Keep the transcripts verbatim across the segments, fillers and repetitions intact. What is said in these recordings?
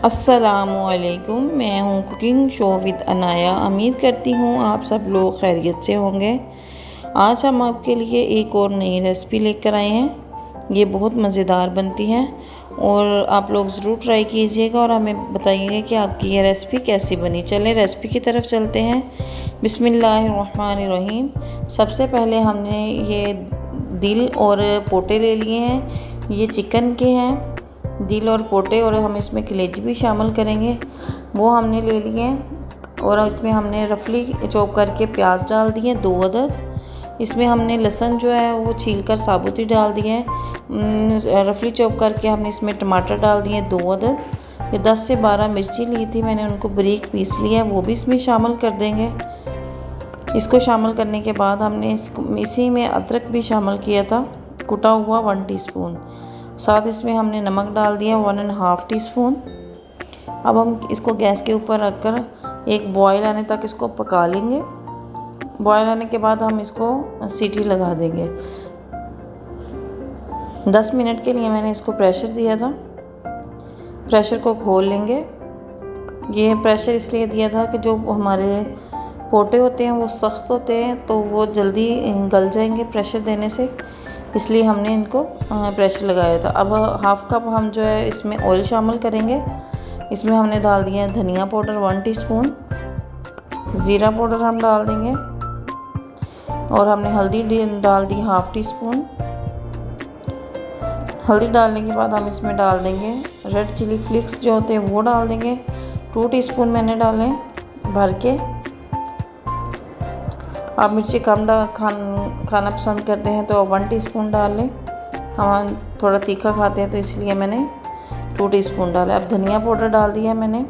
अस्सलामुअलैकुम, मैं हूँ कुकिंग शो विद अनाया। उम्मीद करती हूँ आप सब लोग खैरियत से होंगे। आज हम आपके लिए एक और नई रेसिपी लेकर आए हैं। ये बहुत मज़ेदार बनती है और आप लोग ज़रूर ट्राई कीजिएगा और हमें बताइएगा कि आपकी ये रेसिपी कैसी बनी। चलें रेसिपी की तरफ चलते हैं। बिस्मिल्लाहिर्रहमानिर्रहीम। सबसे पहले हमने ये दिल और पोटे ले लिए हैं। ये चिकन के हैं दिल और पोटे, और हम इसमें कलेजी भी शामिल करेंगे, वो हमने ले लिए हैं। और इसमें हमने रफली चॉप करके प्याज डाल दिए दो अदद। इसमें हमने लहसुन जो है वो छील कर साबुत ही डाल दिए हैं। रफली चॉप करके हमने इसमें टमाटर डाल दिए दो अदद। ये दस से बारह मिर्ची ली थी मैंने, उनको बारीक पीस लिया, वो भी इसमें शामिल कर देंगे। इसको शामिल करने के बाद हमने इसी में अदरक भी शामिल किया था, कुटा हुआ वन टीस्पून। साथ इसमें हमने नमक डाल दिया one and half teaspoon. अब हम इसको गैस के ऊपर रखकर एक बॉयल आने तक इसको पका लेंगे। बॉयल आने के बाद हम इसको सीटी लगा देंगे। दस मिनट के लिए मैंने इसको प्रेशर दिया था। प्रेशर को खोल लेंगे। ये प्रेशर इसलिए दिया था कि जो हमारे पोटे होते हैं वो सख्त होते हैं, तो वो जल्दी गल जाएंगे प्रेशर देने से, इसलिए हमने इनको प्रेशर लगाया था। अब हाफ़ कप हम जो है इसमें ऑयल शामिल करेंगे। इसमें हमने डाल दिया है धनिया पाउडर वन टीस्पून, ज़ीरा पाउडर हम डाल देंगे, और हमने हल्दी डाल दी हाफ़ टी स्पून। हल्दी डालने के बाद हम इसमें डाल देंगे रेड चिली फ्लेक्स जो होते हैं वो डाल देंगे, टू टीस्पून मैंने डाले भर के। आप मिर्ची कम खान खाना पसंद करते हैं तो वन टीस्पून डाल लें। हम थोड़ा तीखा खाते हैं तो इसलिए मैंने टू टीस्पून डाला। अब धनिया पाउडर डाल दिया मैंने।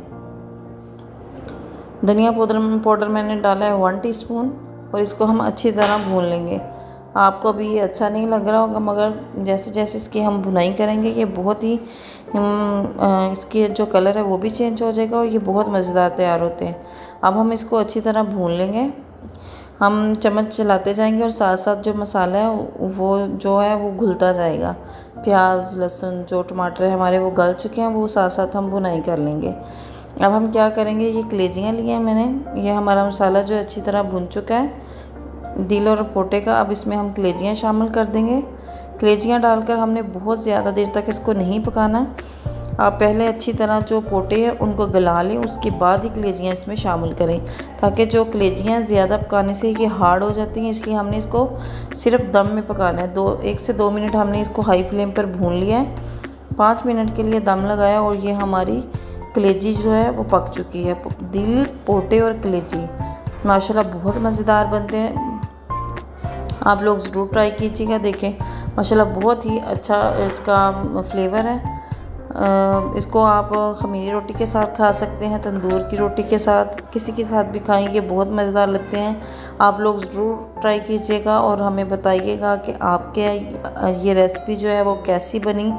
धनिया पाउडर पाउडर मैंने डाला है वन टीस्पून, और इसको हम अच्छी तरह भून लेंगे। आपको अभी ये अच्छा नहीं लग रहा होगा, मगर जैसे जैसे इसकी हम भुनाई करेंगे ये बहुत ही इसकी जो कलर है वो भी चेंज हो जाएगा और ये बहुत मज़ेदार तैयार होते हैं। अब हम इसको अच्छी तरह भून लेंगे। हम चम्मच चलाते जाएंगे और साथ साथ जो मसाला है वो जो है वो घुलता जाएगा। प्याज लहसुन जो टमाटर है हमारे वो गल चुके हैं, वो साथ साथ हम भुनाई कर लेंगे। अब हम क्या करेंगे, ये कलेजियाँ लिए हैं मैंने। ये हमारा मसाला जो अच्छी तरह भुन चुका है दिल और पोटे का। अब इसमें हम कलेजियाँ शामिल कर देंगे। कलेजियाँ डालकर हमने बहुत ज़्यादा देर तक इसको नहीं पकाना। आप पहले अच्छी तरह जो पोटे हैं उनको गला लें, उसके बाद ही कलेजियाँ इसमें शामिल करें, ताकि जो कलेजियाँ ज़्यादा पकाने से ये हार्ड हो जाती हैं, इसलिए हमने इसको सिर्फ दम में पकाना है। दो एक से दो मिनट हमने इसको हाई फ्लेम पर भून लिया है। पाँच मिनट के लिए दम लगाया और ये हमारी कलेजी जो है वो पक चुकी है। दिल पोटे और कलेजी माशाल्लाह बहुत मज़ेदार बनते हैं। आप लोग ज़रूर ट्राई कीजिएगा। देखें माशाल्लाह बहुत ही अच्छा इसका फ्लेवर है। इसको आप खमीरी रोटी के साथ खा सकते हैं, तंदूर की रोटी के साथ, किसी के साथ भी खाएंगे, बहुत मज़ेदार लगते हैं। आप लोग ज़रूर ट्राई कीजिएगा और हमें बताइएगा कि आपके ये रेसिपी जो है वो कैसी बनी।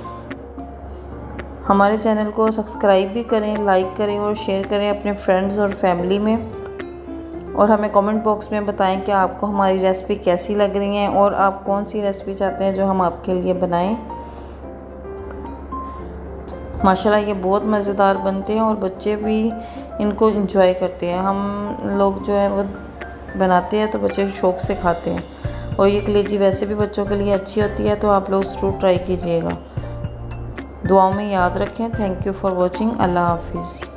हमारे चैनल को सब्सक्राइब भी करें, लाइक करें और शेयर करें अपने फ्रेंड्स और फैमिली में, और हमें कमेंट बॉक्स में बताएं कि आपको हमारी रेसिपी कैसी लग रही है और आप कौन सी रेसिपी चाहते हैं जो हम आपके लिए बनाएं। माशाल्लाह ये बहुत मज़ेदार बनते हैं और बच्चे भी इनको एंजॉय करते हैं। हम लोग जो है वो बनाते हैं तो बच्चे शौक़ से खाते हैं, और ये कलेजी वैसे भी बच्चों के लिए अच्छी होती है, तो आप लोग ज़रूर ट्राई कीजिएगा। दुआओं में याद रखें। Thank you for watching. अल्लाह हाफिज़।